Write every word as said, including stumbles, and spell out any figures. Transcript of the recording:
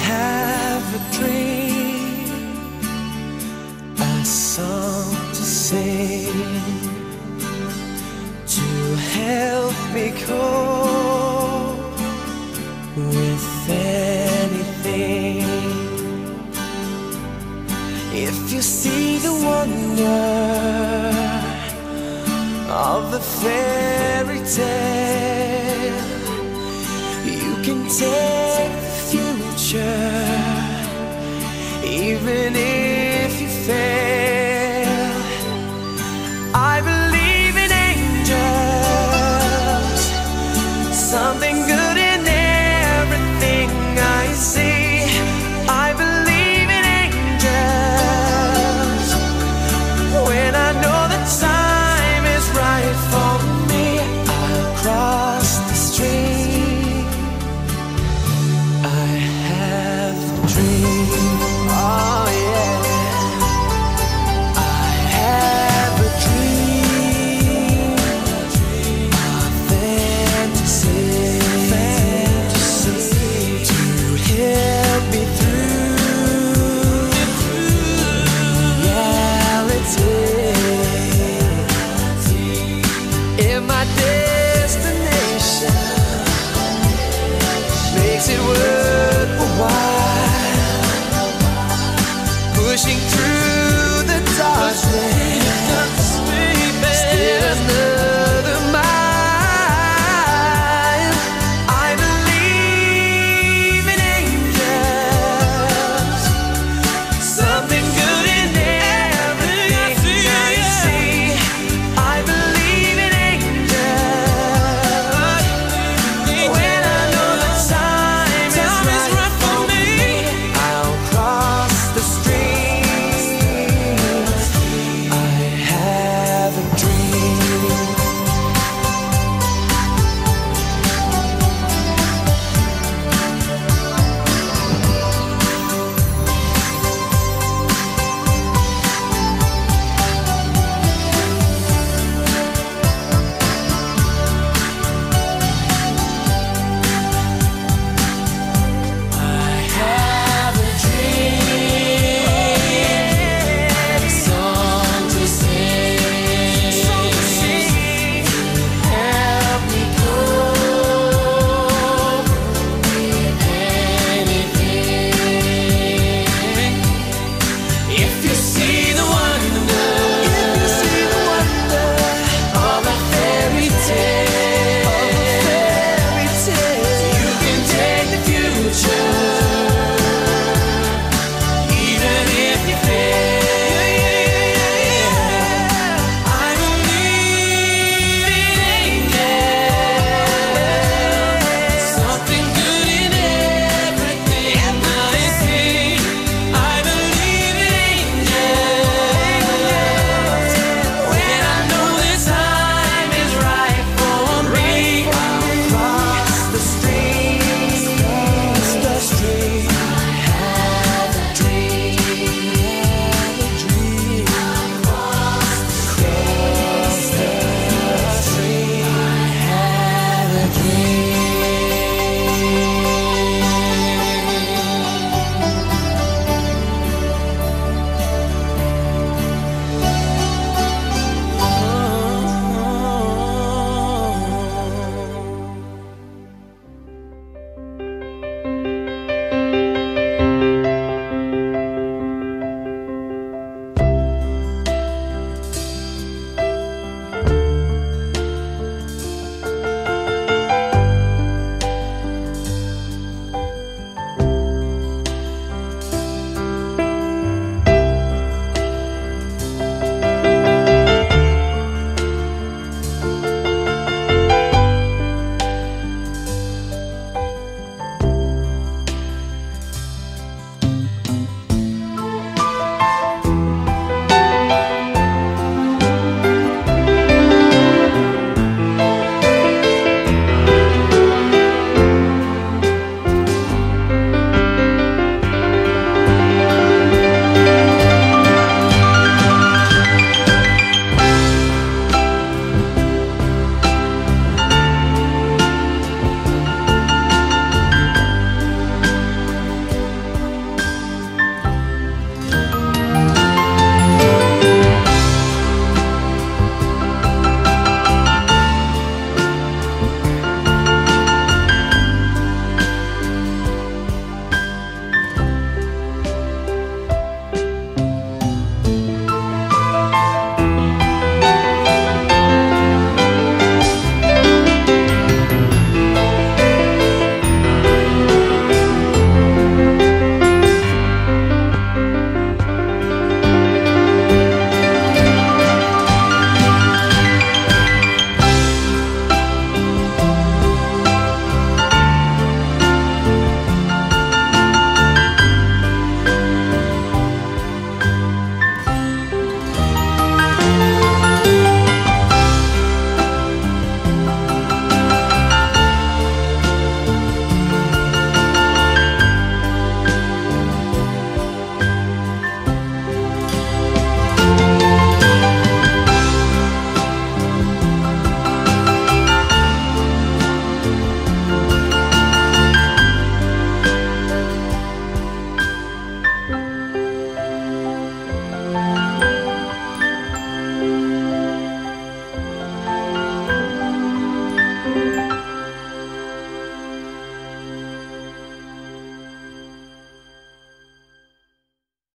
have a dream, a song to sing, to help me cope with anything. If you see the wonder of the fairy tale, you can take the future, even if you fail. I believe in angels, something good in everything I see. I believe in angels when I know the time is right for me. I'll cross the street. I have a dream. Oh yeah. I have a dream. A fantasy, fantasy to help me through